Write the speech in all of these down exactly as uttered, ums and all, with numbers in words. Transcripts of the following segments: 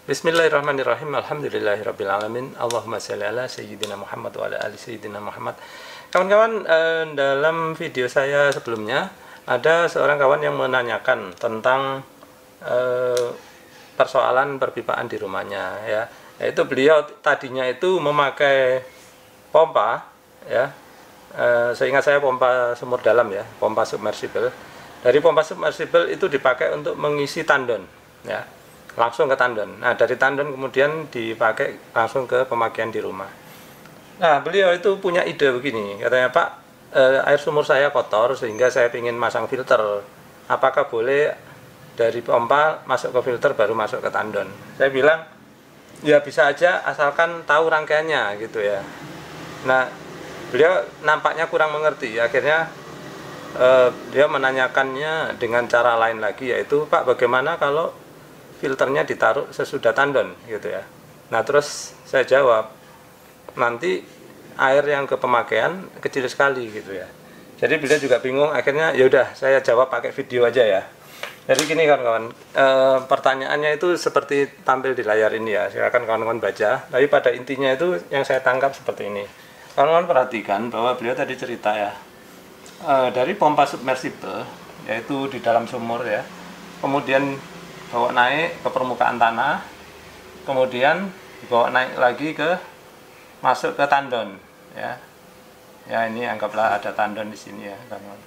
Bismillahirrahmanirrahim. Alhamdulillahirabbil alamin. Allahumma shalli ala sayyidina Muhammad wa ala ali sayyidina Muhammad. Kawan-kawan, eh, dalam video saya sebelumnya ada seorang kawan yang menanyakan tentang eh, persoalan perpipaan di rumahnya, ya. Yaitu beliau tadinya itu memakai pompa, ya. Eh, seingat saya pompa sumur dalam, ya, pompa submersible. Dari pompa submersible itu dipakai untuk mengisi tandon, ya, langsung ke tandon. Nah, dari tandon kemudian dipakai langsung ke pemakaian di rumah. Nah, beliau itu punya ide begini, katanya, Pak, eh, air sumur saya kotor sehingga saya ingin masang filter. Apakah boleh dari pompa masuk ke filter baru masuk ke tandon? Saya bilang, ya bisa aja asalkan tahu rangkaiannya gitu ya. Nah, beliau nampaknya kurang mengerti. Akhirnya eh, dia menanyakannya dengan cara lain lagi, yaitu, Pak, bagaimana kalau filternya ditaruh sesudah tandon gitu ya. Nah, terus saya jawab, nanti air yang ke pemakaian kecil sekali gitu ya. Jadi beliau juga bingung, akhirnya yaudah saya jawab pakai video aja ya. Jadi gini kawan-kawan, e, pertanyaannya itu seperti tampil di layar ini ya, silakan kawan-kawan baca. Tapi pada intinya itu yang saya tangkap seperti ini. Kawan-kawan perhatikan bahwa beliau tadi cerita ya, e, dari pompa submersible, yaitu di dalam sumur ya, kemudian bawa naik ke permukaan tanah, kemudian dibawa naik lagi ke masuk ke tandon, ya. Ya, ini anggaplah ada tandon di sini ya, teman-teman.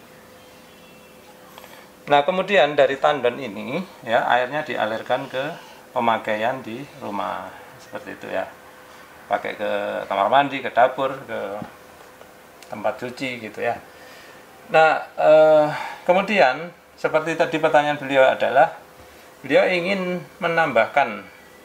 Nah, kemudian dari tandon ini ya airnya dialirkan ke pemakaian di rumah seperti itu ya. Pakai ke kamar mandi, ke dapur, ke tempat cuci gitu ya. Nah, eh, kemudian seperti tadi pertanyaan beliau adalah beliau ingin menambahkan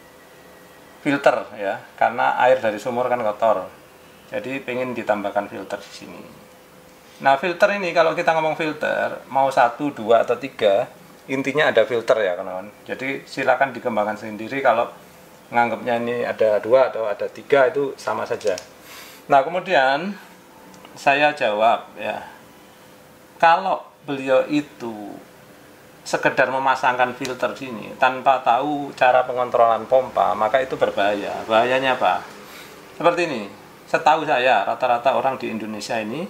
filter ya, karena air dari sumur kan kotor. Jadi ingin ditambahkan filter di sini. Nah, filter ini kalau kita ngomong filter, mau satu, dua atau tiga, intinya ada filter ya, kawan-kawan. Jadi silakan dikembangkan sendiri. Kalau nganggapnya ini ada dua atau ada tiga itu sama saja. Nah, kemudian saya jawab ya, kalau beliau itu sekedar memasangkan filter sini tanpa tahu cara pengontrolan pompa, maka itu berbahaya. Bahayanya apa? Seperti ini, setahu saya rata-rata orang di Indonesia ini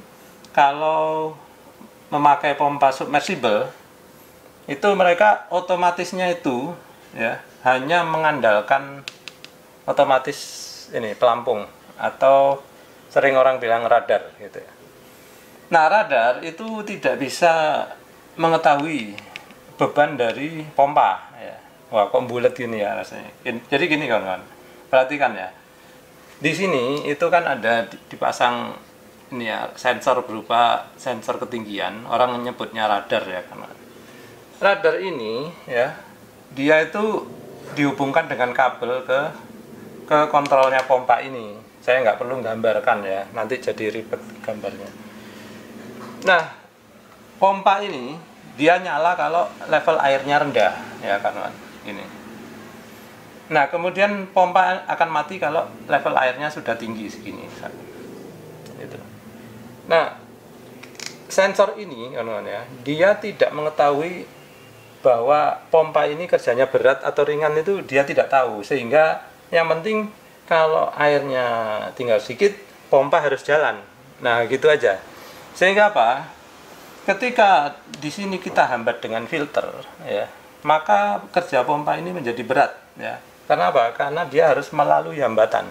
kalau memakai pompa submersible itu mereka otomatisnya itu ya hanya mengandalkan otomatis ini pelampung atau sering orang bilang radar gitu ya. Nah, radar itu tidak bisa mengetahui beban dari pompa ya. Wah, kok bulat gini ya rasanya. Jadi gini kawan-kawan, perhatikan ya, di sini itu kan ada dipasang ini ya sensor berupa sensor ketinggian, orang menyebutnya radar ya kan. Radar ini ya dia itu dihubungkan dengan kabel ke ke kontrolnya pompa ini. Saya nggak perlu gambarkan ya, nanti jadi ribet gambarnya. Nah, pompa ini dia nyala kalau level airnya rendah ya kawan, ini. Nah, kemudian pompa akan mati kalau level airnya sudah tinggi segini gitu. Nah, sensor ini kawan ya, dia tidak mengetahui bahwa pompa ini kerjanya berat atau ringan, itu dia tidak tahu, sehingga yang penting kalau airnya tinggal sedikit pompa harus jalan. Nah, gitu aja. Sehingga apa? Ketika di sini kita hambat dengan filter, ya, maka kerja pompa ini menjadi berat, ya. Karena apa? Karena dia harus melalui hambatan.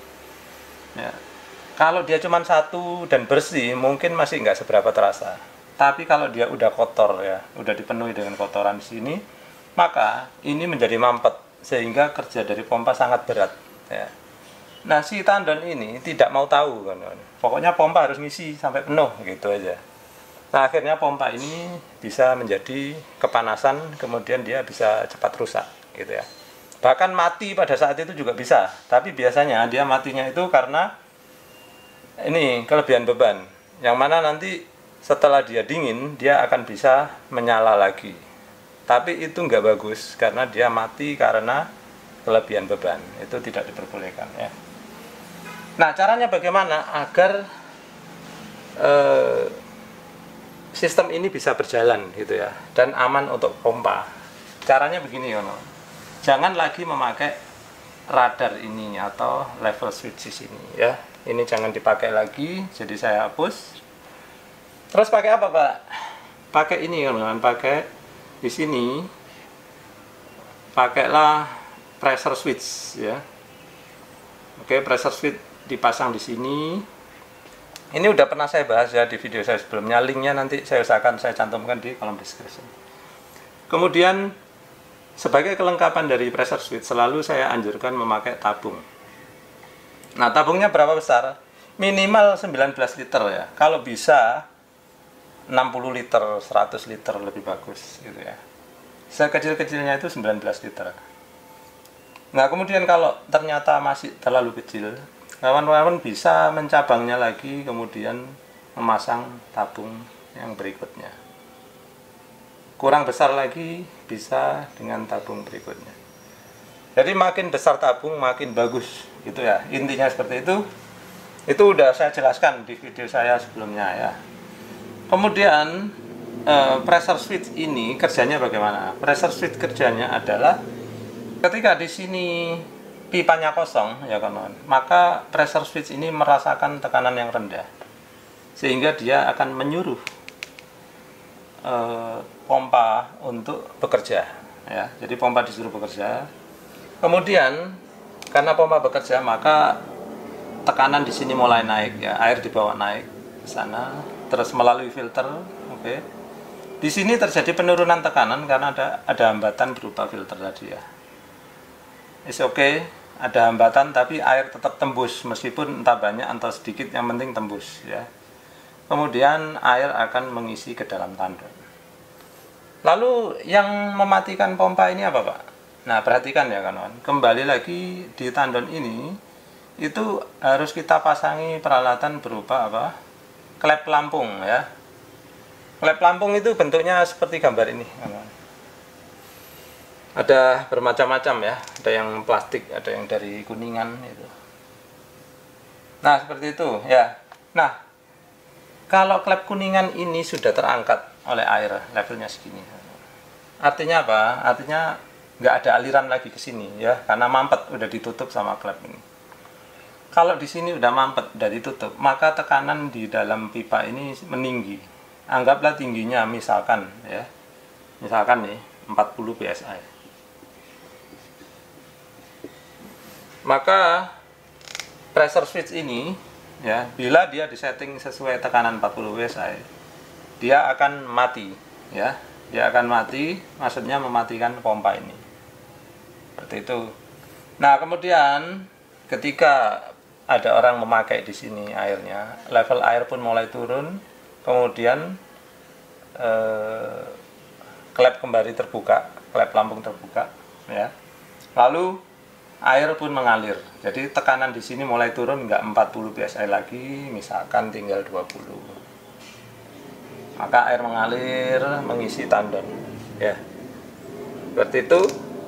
Ya. Kalau dia cuma satu dan bersih, mungkin masih nggak seberapa terasa. Tapi kalau dia udah kotor, ya, udah dipenuhi dengan kotoran di sini, maka ini menjadi mampet, sehingga kerja dari pompa sangat berat. Ya. Nah, si tandon ini tidak mau tahu, kan? Pokoknya pompa harus ngisi sampai penuh, gitu aja. Nah, akhirnya pompa ini bisa menjadi kepanasan, kemudian dia bisa cepat rusak gitu ya. Bahkan mati pada saat itu juga bisa, tapi biasanya dia matinya itu karena ini kelebihan beban, yang mana nanti setelah dia dingin dia akan bisa menyala lagi. Tapi itu nggak bagus karena dia mati karena kelebihan beban, itu tidak diperbolehkan ya. Nah, caranya bagaimana agar eh, sistem ini bisa berjalan gitu ya dan aman untuk pompa? Caranya begini, Yono. jangan lagi memakai radar ini atau level switch di sini ya. Ini jangan dipakai lagi, jadi saya hapus. Terus pakai apa, Pak? Pakai ini kan, pakai di sini. Pakailah pressure switch ya. Oke, pressure switch dipasang di sini. Ini udah pernah saya bahas ya di video saya sebelumnya. Linknya nanti saya usahakan saya cantumkan di kolom deskripsi. Kemudian sebagai kelengkapan dari pressure switch selalu saya anjurkan memakai tabung. Nah, tabungnya berapa besar? Minimal sembilan belas liter ya. Kalau bisa enam puluh liter, seratus liter lebih bagus gitu ya. Sekecil-kecilnya itu sembilan belas liter. Nah, kemudian kalau ternyata masih terlalu kecil, kawan-kawan bisa mencabangnya lagi, kemudian memasang tabung yang berikutnya. Kurang besar lagi bisa dengan tabung berikutnya. Jadi makin besar tabung makin bagus gitu ya. Intinya seperti itu. Itu udah saya jelaskan di video saya sebelumnya ya. Kemudian eh, pressure switch ini kerjanya bagaimana? Pressure switch kerjanya adalah ketika di sini pipanya kosong ya kawan, maka pressure switch ini merasakan tekanan yang rendah, sehingga dia akan menyuruh eh, pompa untuk bekerja ya. Jadi pompa disuruh bekerja. Kemudian karena pompa bekerja maka tekanan di sini mulai naik ya, air dibawa naik ke sana, terus melalui filter. Oke. Di sini terjadi penurunan tekanan karena ada ada hambatan berupa filter tadi ya. Is oke, okay. Ada hambatan tapi air tetap tembus meskipun entah banyak atau sedikit, yang penting tembus ya. Kemudian air akan mengisi ke dalam tandon. Lalu yang mematikan pompa ini apa, Pak? Nah, perhatikan ya kawan, kembali lagi di tandon ini itu harus kita pasangi peralatan berupa apa? Klep pelampung ya. Klep pelampung itu bentuknya seperti gambar ini kawan. Ada bermacam-macam ya, ada yang plastik, ada yang dari kuningan itu. Nah, seperti itu ya. Nah, kalau klep kuningan ini sudah terangkat oleh air, levelnya segini. Artinya apa? Artinya nggak ada aliran lagi ke sini ya, karena mampet, udah ditutup sama klep ini. Kalau di sini udah mampet, udah ditutup, maka tekanan di dalam pipa ini meninggi. Anggaplah tingginya misalkan ya, misalkan nih empat puluh P S I. Maka pressure switch ini ya, bila dia disetting sesuai tekanan empat puluh P S I, dia akan mati ya. Dia akan mati, maksudnya mematikan pompa ini. Seperti itu. Nah, kemudian ketika ada orang memakai di sini airnya, level air pun mulai turun, kemudian eh, klep kembali terbuka, klep pelampung terbuka ya. Lalu air pun mengalir. Jadi tekanan di sini mulai turun, nggak empat puluh P S I lagi, misalkan tinggal dua puluh. Maka air mengalir mengisi tandon ya. Seperti itu.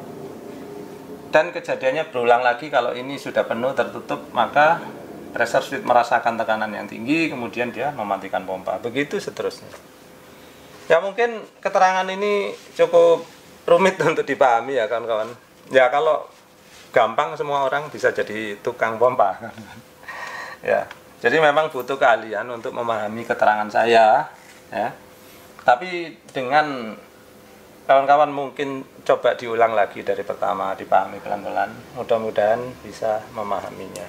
Dan kejadiannya berulang lagi kalau ini sudah penuh tertutup, maka pressure switch merasakan tekanan yang tinggi, kemudian dia mematikan pompa. Begitu seterusnya. Ya, mungkin keterangan ini cukup rumit untuk dipahami ya kawan-kawan. Ya, kalau gampang semua orang bisa jadi tukang pompa. Ya, jadi memang butuh keahlian untuk memahami keterangan saya ya. Tapi dengan kawan-kawan mungkin coba diulang lagi dari pertama, dipahami pelan-pelan, mudah-mudahan bisa memahaminya.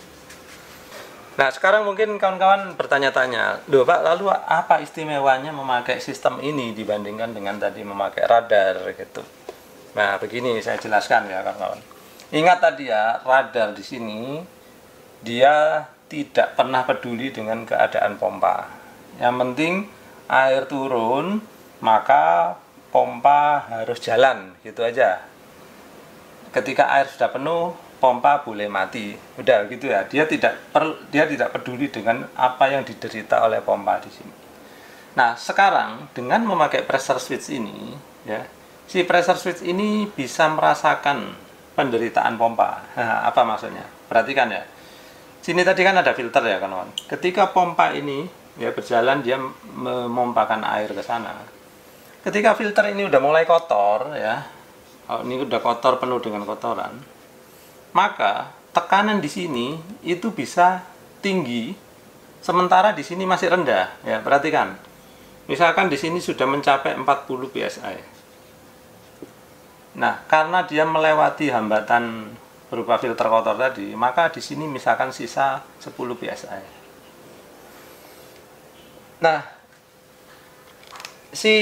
Nah, sekarang mungkin kawan-kawan bertanya-tanya, loh Pak, lalu apa istimewanya memakai sistem ini dibandingkan dengan tadi memakai radar gitu. Nah, begini saya jelaskan ya kawan-kawan. Ingat tadi ya, radar di sini dia tidak pernah peduli dengan keadaan pompa. Yang penting air turun, maka pompa harus jalan, gitu aja. Ketika air sudah penuh, pompa boleh mati. Udah gitu ya. Dia tidak per, dia tidak peduli dengan apa yang diderita oleh pompa di sini. Nah, sekarang dengan memakai pressure switch ini, ya, si pressure switch ini bisa merasakan penderitaan pompa. Nah, apa maksudnya? Perhatikan ya. Sini tadi kan ada filter ya kawan. Ketika pompa ini ya berjalan, dia memompakan air ke sana. Ketika filter ini udah mulai kotor ya, kalau ini udah kotor, penuh dengan kotoran, maka tekanan di sini itu bisa tinggi, sementara di sini masih rendah. Ya, perhatikan. Misalkan di sini sudah mencapai empat puluh P S I. Nah, karena dia melewati hambatan berupa filter kotor tadi, maka di sini misalkan sisa sepuluh P S I. Nah, si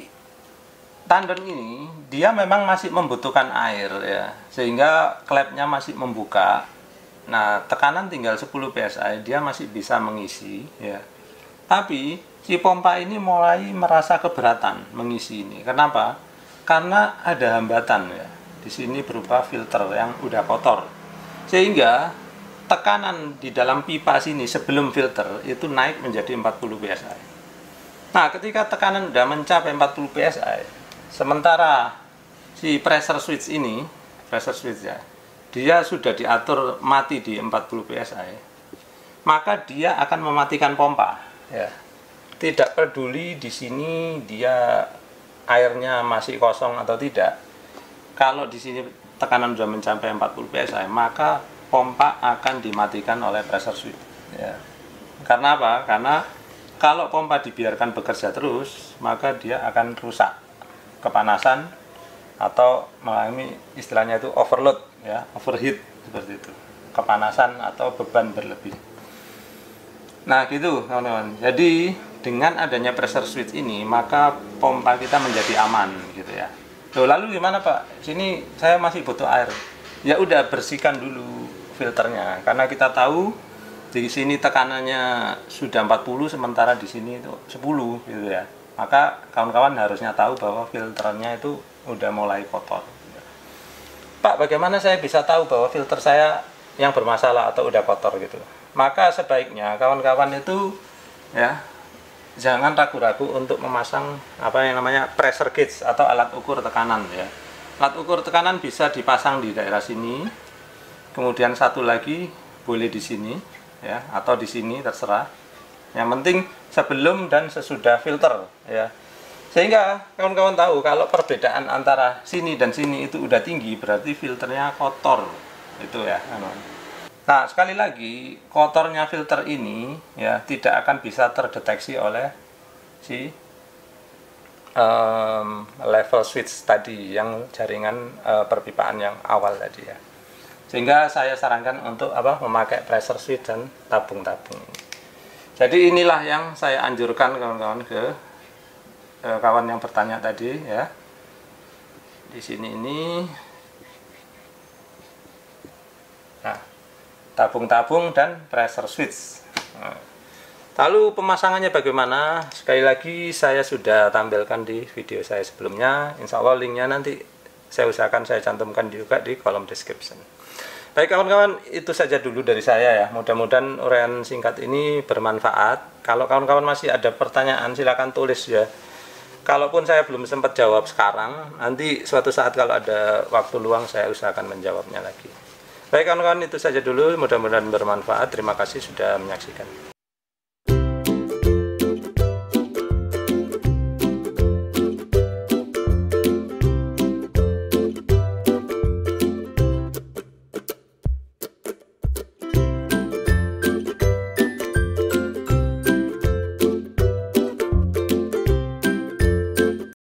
tandon ini dia memang masih membutuhkan air ya, sehingga klepnya masih membuka. Nah, tekanan tinggal sepuluh P S I, dia masih bisa mengisi ya. Tapi si pompa ini mulai merasa keberatan mengisi ini. Kenapa? Karena ada hambatan ya. Di sini berupa filter yang udah kotor. Sehingga tekanan di dalam pipa sini sebelum filter itu naik menjadi empat puluh P S I. Nah, ketika tekanan udah mencapai empat puluh P S I, sementara si pressure switch ini, pressure switch ya, dia sudah diatur mati di empat puluh P S I, maka dia akan mematikan pompa ya. Tidak peduli di sini dia airnya masih kosong atau tidak. Kalau di sini tekanan sudah mencapai empat puluh P S I, maka pompa akan dimatikan oleh pressure switch ya. Karena apa? Karena kalau pompa dibiarkan bekerja terus, maka dia akan rusak, kepanasan, atau mengalami istilahnya itu overload ya, overheat seperti itu, kepanasan atau beban berlebih. Nah gitu kawan-kawan. Jadi dengan adanya pressure switch ini, maka pompa kita menjadi aman gitu ya. Loh, lalu gimana Pak? Sini saya masih butuh air. Ya udah, bersihkan dulu filternya, karena kita tahu di sini tekanannya sudah empat puluh, sementara di sini itu sepuluh gitu ya. Maka kawan-kawan harusnya tahu bahwa filternya itu udah mulai kotor. Pak, bagaimana saya bisa tahu bahwa filter saya yang bermasalah atau udah kotor gitu? Maka sebaiknya kawan-kawan itu ya jangan ragu-ragu untuk memasang apa yang namanya pressure gauge atau alat ukur tekanan ya. Alat ukur tekanan bisa dipasang di daerah sini. Kemudian satu lagi boleh di sini ya, atau di sini terserah. Yang penting sebelum dan sesudah filter ya. Sehingga kawan-kawan tahu kalau perbedaan antara sini dan sini itu udah tinggi, berarti filternya kotor. Itu ya. Nah, sekali lagi, kotornya filter ini ya tidak akan bisa terdeteksi oleh si um, level switch tadi, yang jaringan uh, perpipaan yang awal tadi ya. Sehingga saya sarankan untuk apa? Memakai pressure switch dan tabung-tabung. Jadi inilah yang saya anjurkan kawan-kawan ke eh, kawan yang bertanya tadi ya. Di sini ini. Nah, tabung-tabung dan pressure switch. Nah, lalu pemasangannya bagaimana? Sekali lagi saya sudah tampilkan di video saya sebelumnya. Insya Allah linknya nanti saya usahakan saya cantumkan juga di kolom description. Baik kawan-kawan, itu saja dulu dari saya ya. Mudah-mudahan uraian singkat ini bermanfaat. Kalau kawan-kawan masih ada pertanyaan, silakan tulis ya. Kalaupun saya belum sempat jawab sekarang, nanti suatu saat kalau ada waktu luang saya usahakan menjawabnya lagi. Baik kawan-kawan, itu saja dulu. Mudah-mudahan bermanfaat. Terima kasih sudah menyaksikan.